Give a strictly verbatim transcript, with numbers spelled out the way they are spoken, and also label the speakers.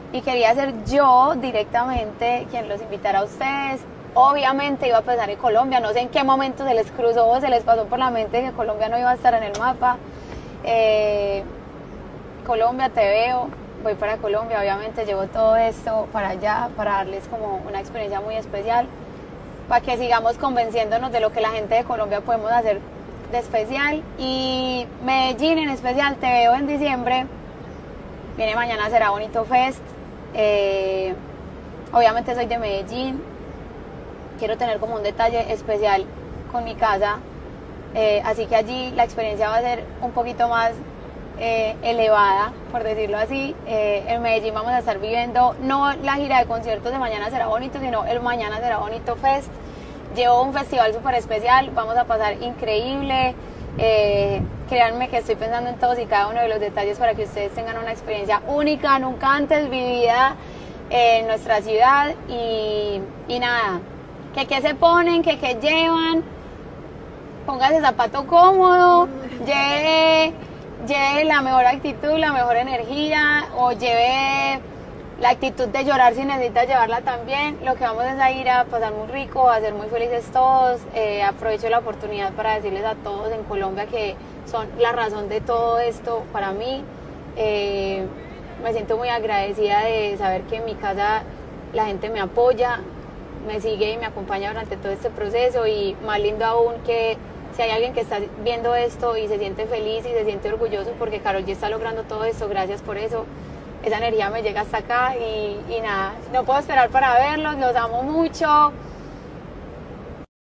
Speaker 1: y quería ser yo directamente quien los invitara a ustedes. Obviamente iba a pensar en Colombia, no sé en qué momento se les cruzó o se les pasó por la mente que Colombia no iba a estar en el mapa. Eh, Colombia, te veo, voy para Colombia, obviamente llevo todo esto para allá, para darles como una experiencia muy especial, para que sigamos convenciéndonos de lo que la gente de Colombia podemos hacer de especial. Y Medellín en especial, te veo en diciembre, viene mañana Será Bonito Fest, eh, obviamente soy de Medellín, quiero tener como un detalle especial con mi casa, eh, así que allí la experiencia va a ser un poquito más eh, elevada, por decirlo así. Eh, en Medellín vamos a estar viviendo no la gira de conciertos de Mañana Será Bonito, sino el Mañana Será Bonito Fest. Llevo un festival súper especial, vamos a pasar increíble. Eh, créanme que estoy pensando en todos y cada uno de los detalles para que ustedes tengan una experiencia única, nunca antes vivida en nuestra ciudad. Y, y nada, que qué se ponen, que qué llevan, póngase zapato cómodo, lleve, lleve la mejor actitud, la mejor energía, o lleve la actitud de llorar si necesita llevarla también. Lo que vamos es a ir a pasar muy rico, a ser muy felices todos. Eh, aprovecho la oportunidad para decirles a todos en Colombia que son la razón de todo esto para mí. Eh, me siento muy agradecida de saber que en mi casa la gente me apoya, me sigue y me acompaña durante todo este proceso, y más lindo aún que si hay alguien que está viendo esto y se siente feliz y se siente orgulloso porque Karol G está logrando todo esto, gracias por eso. Esa energía me llega hasta acá y, y nada, no puedo esperar para verlos, los amo mucho.